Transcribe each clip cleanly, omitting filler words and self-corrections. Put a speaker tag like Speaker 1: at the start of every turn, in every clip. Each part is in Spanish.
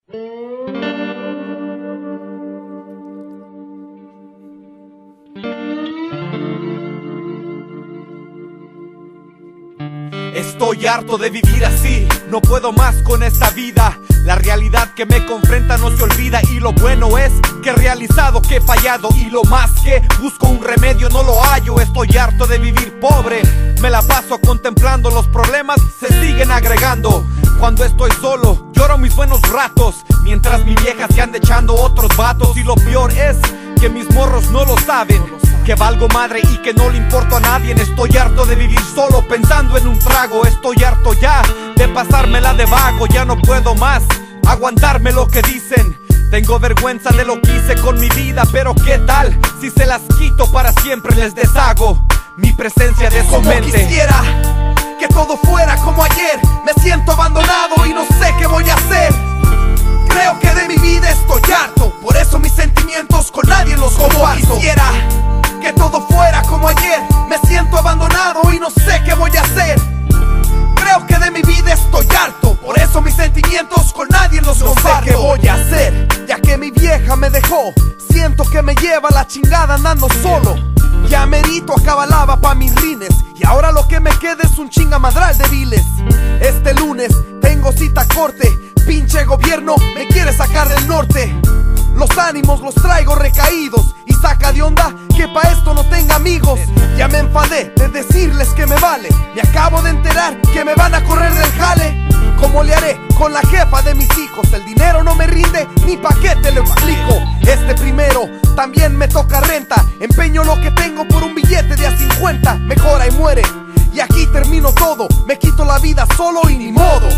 Speaker 1: Estoy harto de vivir así, no puedo más con esta vida. La realidad que me confronta no se olvida, y lo bueno es que he realizado que he fallado, y lo más que busco un remedio no lo hallo. Estoy harto de vivir pobre, me la paso contemplando los problemas, se siguen agregando. Cuando estoy solo, lloro mis buenos ratos, mientras mi vieja se anda echando otros vatos. Y lo peor es que mis morros no lo saben, que valgo madre y que no le importo a nadie. Estoy harto de vivir solo pensando en un trago. Estoy harto ya de pasármela de vago. Ya no puedo más aguantarme lo que dicen. Tengo vergüenza de lo que hice con mi vida, pero ¿qué tal si se las quito para siempre? Les deshago mi presencia de su mente.
Speaker 2: Como quisiera que todo fuera como ayer. Me siento abandonado y no sé qué voy a hacer. Creo que de mi vida estoy harto, por eso mis sentimientos con nadie los comparto. Quisiera que todo fuera como ayer. Me siento abandonado y no sé qué voy a hacer. Creo que de mi vida estoy harto, por eso mis sentimientos con nadie los comparto. No sé qué voy a hacer, ya que mi vieja me dejó. Siento que me lleva la chingada andando solo. Ya merito acabalaba pa' mis rines, y ahora lo que me queda es un chingamadral de viles. Este lunes tengo cita a corte. Pinche gobierno me quiere sacar del norte. Los ánimos los traigo recaídos, y saca de onda que pa' esto no tenga amigos. Ya me enfadé de decirles que me vale. Me acabo de enterar que me van a correr del jale. ¿Cómo le haré con la jefa de mis hijos? El dinero no me rinde, ni pa' qué te lo explico. Este primero también me toca renta. Empeño lo que tengo por un billete de a 50. Mejora y muere, y aquí termino todo. Me quito la vida solo y ni modo.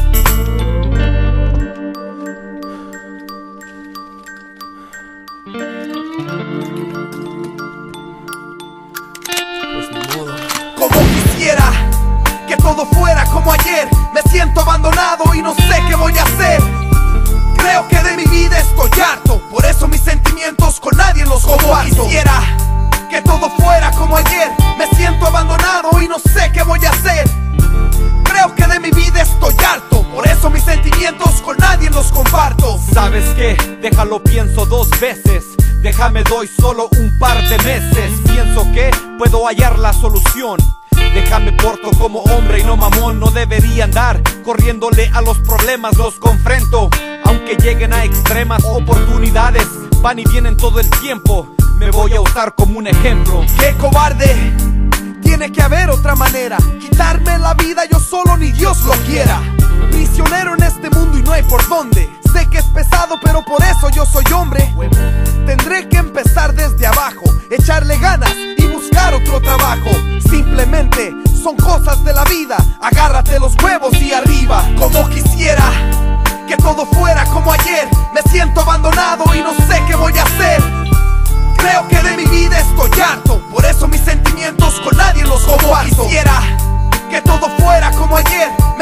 Speaker 2: Como quisiera que todo fuera como ayer. Me siento abandonado y no sé qué voy a hacer. Creo que de mi vida estoy harto, por eso mis sentimientos con nadie los comparto. Quisiera que todo fuera como ayer. Me siento abandonado y no sé qué voy a hacer. Creo que de mi vida estoy harto, por eso mis sentimientos con nadie los comparto.
Speaker 1: ¿Sabes qué? Déjalo, pienso dos veces. Déjame, doy solo un par de meses. Pienso que puedo hallar la solución. Déjame, porto como hombre y no mamón. No debería andar corriéndole a los problemas, los confronto. Aunque lleguen a extremas oportunidades, van y vienen todo el tiempo. Me voy a usar como un ejemplo.
Speaker 2: ¡Qué cobarde! Tiene que haber otra manera. Quitarme la vida yo solo, ni Dios lo quiera. Prisionero en este mundo y no hay por dónde. Sé que es pesado, pero por eso yo soy hombre. Tendré que empezar desde abajo, echarle ganas y buscar otro trabajo. Simplemente son cosas de la vida. Agárrate los huevos y arriba. Como quisiera que todo fuera como ayer. Me siento abandonado y no sé qué voy a hacer. Creo que de mi vida estoy harto, por eso mis sentimientos con nadie los comparto. Quisiera que todo fuera como ayer.